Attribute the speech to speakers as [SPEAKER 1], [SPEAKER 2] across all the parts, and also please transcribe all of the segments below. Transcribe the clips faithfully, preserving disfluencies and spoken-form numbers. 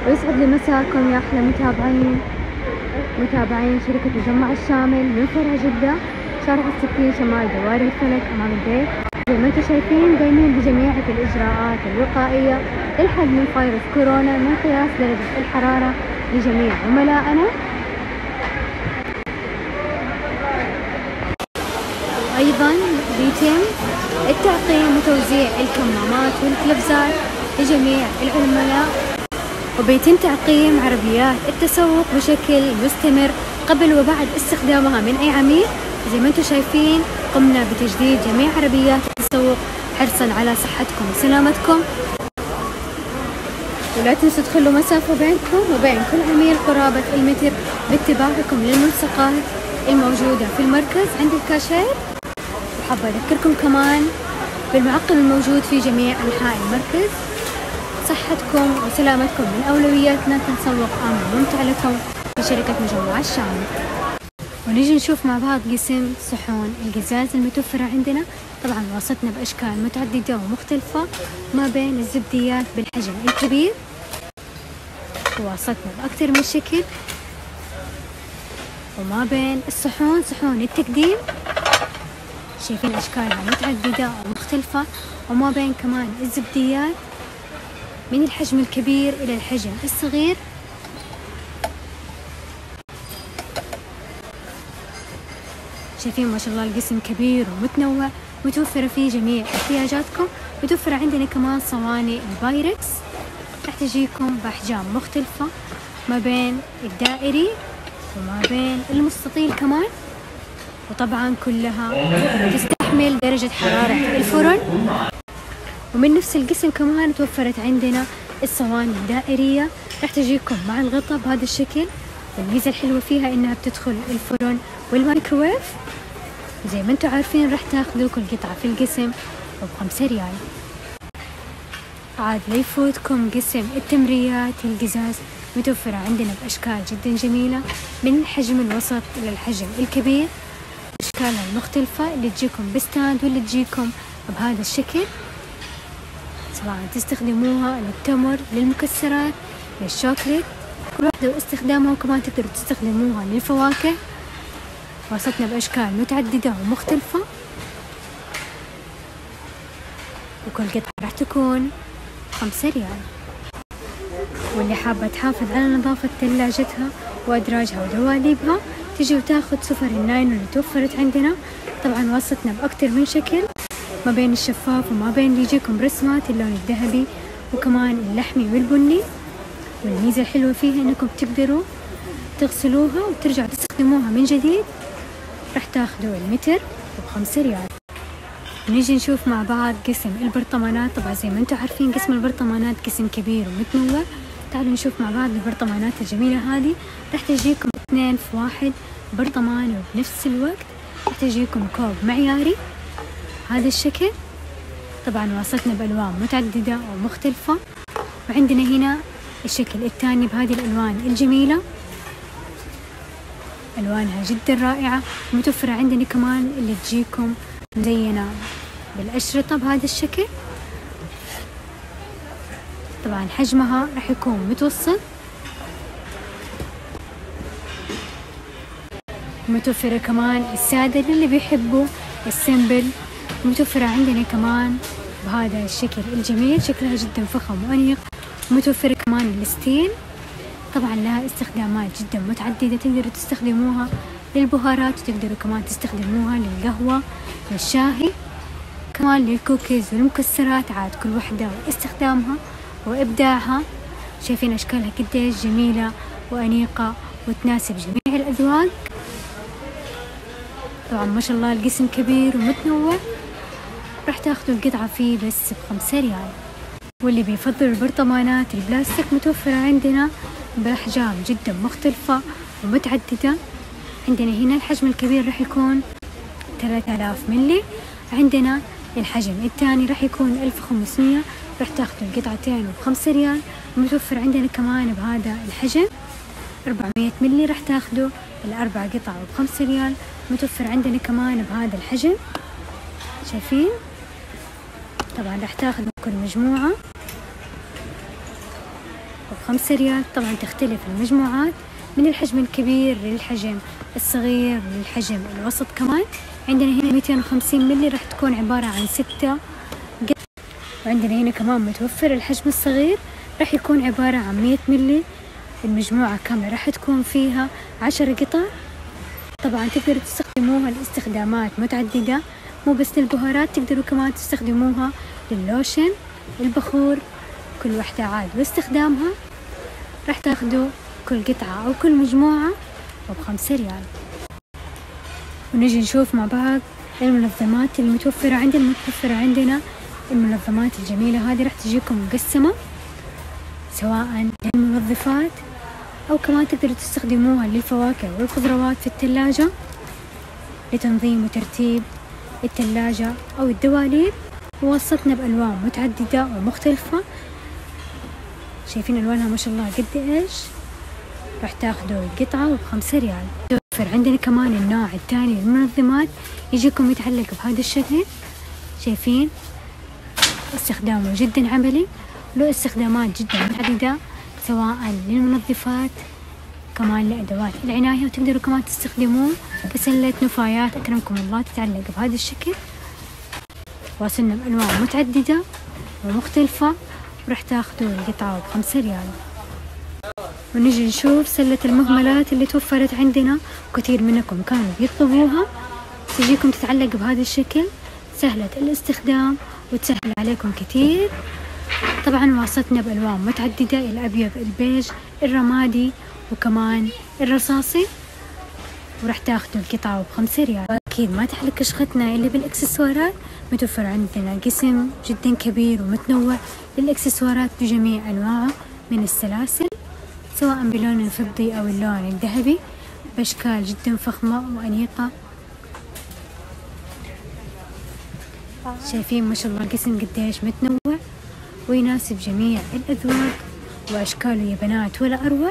[SPEAKER 1] ويسعد لي مساكم يا أحلى متابعين متابعين شركة مجمع الشامل من فرع جدة، شارع الستين، شمال دوار الفلك أمام البيت. زي ما انتم شايفين قايمين بجميع الإجراءات الوقائية للحد من فيروس كورونا، من قياس درجة الحرارة لجميع عملائنا. أيضا بيتم التعقيم وتوزيع الكمامات والقفازات لجميع العملاء، وبيتم تعقيم عربيات التسوق بشكل مستمر قبل وبعد استخدامها من أي عميل. زي ما انتم شايفين قمنا بتجديد جميع عربيات التسوق حرصا على صحتكم وسلامتكم، ولا تنسوا تخلوا مسافة بينكم وبين كل عميل قرابة المتر باتباعكم للملصقات الموجودة في المركز عند الكاشير. وحابة أذكركم كمان بالمعقم الموجود في جميع أنحاء المركز. صحتكم وسلامتكم من أولوياتنا، تنسوق آمن وممتع لكم في شركة مجمع الشامل. ونجي نشوف مع بعض قسم صحون القزاز المتوفرة عندنا. طبعا وصلتنا بأشكال متعددة ومختلفة، ما بين الزبديات بالحجم الكبير، ووصلتنا بأكثر من شكل، وما بين الصحون صحون التقديم، شايفين أشكالها متعددة ومختلفة، وما بين كمان الزبديات من الحجم الكبير إلى الحجم الصغير. شايفين ما شاء الله القسم كبير ومتنوع، متوفرة فيه جميع احتياجاتكم. متوفرة عندنا كمان صواني البايركس، راح تجيكم بأحجام مختلفة، ما بين الدائري وما بين المستطيل كمان، وطبعا كلها تستحمل درجة حرارة الفرن. ومن نفس القسم كمان توفرت عندنا الصواني الدائرية، راح تجيكم مع الغطاء بهذا الشكل، والميزة الحلوة فيها انها بتدخل الفرن والمايكروويف. زي ما انتم عارفين راح تاخذوا كل قطعة في القسم بخمسة ريال. عاد لا يفوتكم قسم التمريات القزاز، متوفرة عندنا بأشكال جدا جميلة، من الحجم الوسط إلى الحجم الكبير، أشكالها المختلفة اللي تجيكم بستاند واللي تجيكم بهذا الشكل، سواء تستخدموها للتمر، للمكسرات، للشوكليت، كل واحدة واستخدامها، وكمان تقدروا تستخدموها للفواكه. وصلتنا بأشكال متعددة ومختلفة، وكل قطعة راح تكون خمسة ريال. واللي حابة تحافظ على نظافة ثلاجتها وأدراجها ودواليبها تجي وتاخد سفر النايلون اللي توفرت عندنا. طبعا وصلتنا بأكتر من شكل، ما بين الشفاف وما بين اللي يجيكم برسمات اللون الذهبي وكمان اللحمي والبني. والميزة الحلوة فيها انكم تقدروا تغسلوها وترجعوا تستخدموها من جديد. راح تاخذوا المتر بخمسة ريال. نيجي نشوف مع بعض قسم البرطمانات. طبعا زي ما انتم عارفين قسم البرطمانات قسم كبير ومتنوع. تعالوا نشوف مع بعض البرطمانات الجميلة هذه. راح تجيكم اثنين في واحد برطمان، وبنفس الوقت راح تجيكم كوب معياري هذا الشكل. طبعا وصلتنا بألوان متعددة ومختلفة، وعندنا هنا الشكل الثاني بهذه الألوان الجميلة، ألوانها جدا رائعة. متوفرة عندنا كمان اللي تجيكم مزينة بالأشرطة بهذا الشكل. طبعا حجمها راح يكون متوسط. متوفرة كمان السادة للي بيحبوا السمبل. متوفرة عندنا كمان بهذا الشكل الجميل، شكلها جدا فخم وأنيق. متوفرة كمان الستيل، طبعا لها استخدامات جدا متعددة، تقدروا تستخدموها للبهارات، وتقدروا كمان تستخدموها للقهوة، للشاهي، كمان للكوكيز والمكسرات. عاد كل وحدة واستخدامها وإبداعها. شايفين أشكالها قديش جميلة وأنيقة وتناسب جميع الأذواق. طبعا ما شاء الله القسم كبير ومتنوع، راح تاخذوا القطعة فيه بس بخمسة ريال. واللي بيفضل البرطمانات البلاستيك متوفرة عندنا بأحجام جدا مختلفة ومتعددة. عندنا هنا الحجم الكبير راح يكون ثلاثة آلاف ملي، عندنا الحجم الثاني راح يكون ألف وخمسمية، راح تاخذوا القطعتين بخمسة ريال. متوفر عندنا كمان بهذا الحجم أربعمية ملي، راح تاخذوا الأربع قطع بخمسة ريال. متوفر عندنا كمان بهذا الحجم، شايفين؟ طبعا راح تاخذوا كل مجموعة بخمسة ريال. طبعا تختلف المجموعات من الحجم الكبير للحجم الصغير للحجم الوسط. كمان عندنا هنا مئتين وخمسين ملي راح تكون عبارة عن ستة قطع، وعندنا هنا كمان متوفر الحجم الصغير راح يكون عبارة عن مئة ملي. المجموعة كاملة راح تكون فيها عشر قطع. طبعا تقدروا تستخدموها لاستخدامات متعددة، مو بس للبهارات، تقدروا كمان تستخدموها لللوشن، البخور، كل واحدة عاد واستخدامها. راح تاخدوا كل قطعة أو كل مجموعة وبخمسة ريال. ونجي نشوف مع بعض المنظمات المتوفرة عندنا. متوفرة عندنا المنظمات الجميلة هذه، راح تجيكم مقسمة سواء للمنظفات أو كمان تقدروا تستخدموها للفواكه والخضروات في الثلاجة لتنظيم وترتيب الثلاجة أو الدواليب. ووصلتنا بألوان متعددة ومختلفة، شايفين ألوانها ما شاء الله قد إيش. راح تاخدوا القطعة وبخمسة ريال. توفر عندنا كمان النوع الثاني للمنظمات، يجيكم يتعلق بهذا الشكل، شايفين استخدامه جدا عملي، له استخدامات جدا متعددة سواء للمنظفات كمان لأدوات العناية، وتقدروا كمان تستخدموه كسلة نفايات أكرمكم الله تتعلق بهذا الشكل. واصلنا بألوان متعددة ومختلفة، وراح تاخدوا القطعة بخمسة ريال. ونجي نشوف سلة المهملات اللي توفرت عندنا، كثير منكم كانوا بيطلبوها. تجيكم تتعلق بهذا الشكل، سهلة الاستخدام وتسهل عليكم كثير. طبعا واصلتنا بألوان متعددة، الأبيض، البيج، الرمادي، وكمان الرصاصي. وراح تاخدوا القطعة بخمسة ريال. أكيد ما تحلى كشختنا اللي بالإكسسوارات. متوفر عندنا قسم جدا كبير ومتنوع للإكسسوارات بجميع أنواعه من السلاسل، سواء باللون الفضي أو اللون الذهبي، بأشكال جدا فخمة وأنيقة. شايفين ما شاء الله القسم قديش متنوع ويناسب جميع الأذواق وأشكاله يا بنات ولا أروع.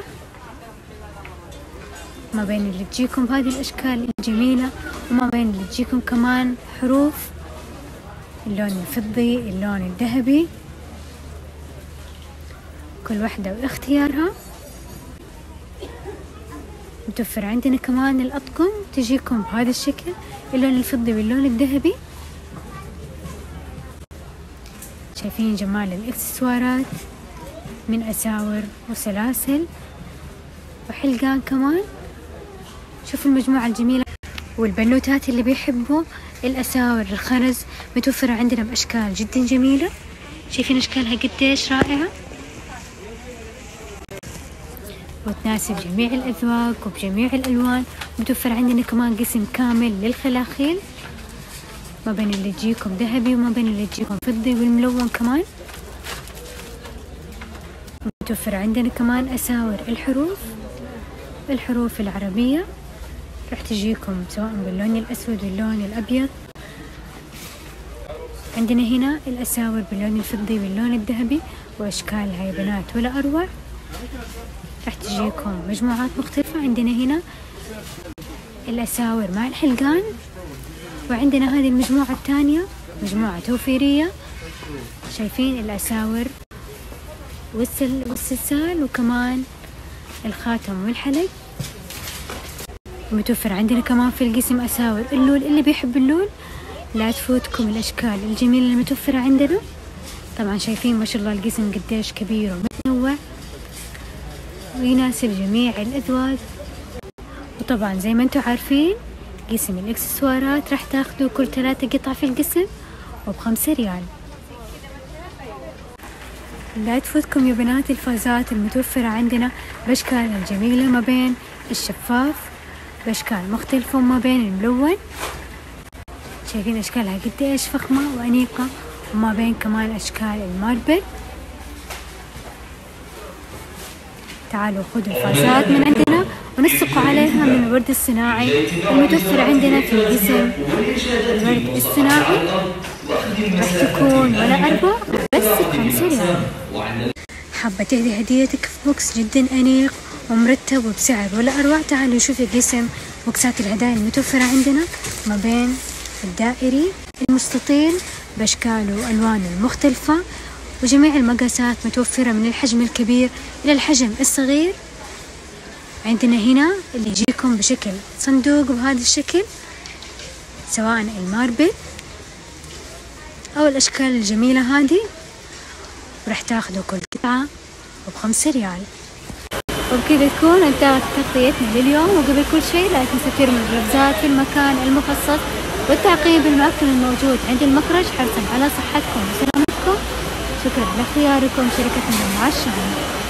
[SPEAKER 1] ما بين اللي تجيكم بهذه الأشكال الجميلة، وما بين اللي تجيكم كمان حروف اللون الفضي، اللون الذهبي، كل واحدة واختيارها. متوفر عندنا كمان الأطقم، تجيكم بهذا الشكل، اللون الفضي واللون الذهبي. شايفين جمال الإكسسوارات من أساور وسلاسل وحلقان كمان. شوفوا المجموعة الجميلة. والبنوتات اللي بيحبوا الأساور الخرز متوفرة عندنا بأشكال جدا جميلة، شايفين أشكالها قديش رائعة وتناسب جميع الأذواق وبجميع الألوان. متوفر عندنا كمان قسم كامل للخلاخيل، ما بين اللي تجيكم ذهبي وما بين اللي تجيكم فضي والملون كمان. متوفر عندنا كمان أساور الحروف، الحروف العربية راح تجيكم سواء باللون الأسود واللون الأبيض. عندنا هنا الأساور باللون الفضي واللون الذهبي وأشكالها يا بنات ولا أروع. راح تجيكم مجموعات مختلفة. عندنا هنا الأساور مع الحلقان، وعندنا هذه المجموعة الثانية مجموعة توفيرية، شايفين الأساور والسل والسلسال وكمان الخاتم والحلق. متوفر عندنا كمان في القسم أساور اللول، اللي بيحب اللول لا تفوتكم الأشكال الجميلة المتوفرة عندنا. طبعا شايفين ما شاء الله القسم قديش كبير ومتنوع ويناسب جميع الأذواق. وطبعا زي ما انتم عارفين قسم الإكسسوارات راح تاخدوا كل ثلاثة قطع في القسم وبخمسة ريال. لا تفوتكم يا بنات الفازات المتوفرة عندنا بأشكالها الجميلة، ما بين الشفاف بأشكال مختلفة وما بين الملون. شايفين أشكالها قديش فخمة وأنيقة، وما بين كمان أشكال الماربل. تعالوا خذوا الفازات من عندنا ونسقوا عليها من الورد الصناعي المتوفر عندنا في قسم الورد الصناعي. راح تكون ولا أربع بس بخمسة ريال. حابة تهدي هديتك في بوكس جدا أنيق ومرتب وبسعر ولا أروع؟ تعالوا شوفي قسم بوكسات الهدايا المتوفرة عندنا، ما بين الدائري، المستطيل بأشكاله وألوانه المختلفة، وجميع المقاسات متوفرة من الحجم الكبير إلى الحجم الصغير. عندنا هنا اللي يجيكم بشكل صندوق بهذا الشكل، سواء الماربل أو الأشكال الجميلة هذه، وراح تاخذوا كل قطعة وبخمسة ريال. وبكذا تكون انتهت تغطيتنا لليوم. وقبل كل شيء لا تنسوا ترموا الرفزات في المكان المخصص والتعقيب المأكل الموجود عند المخرج حرصا على صحتكم وسلامتكم. شكرا لاختياركم شركتنا مع الشعر.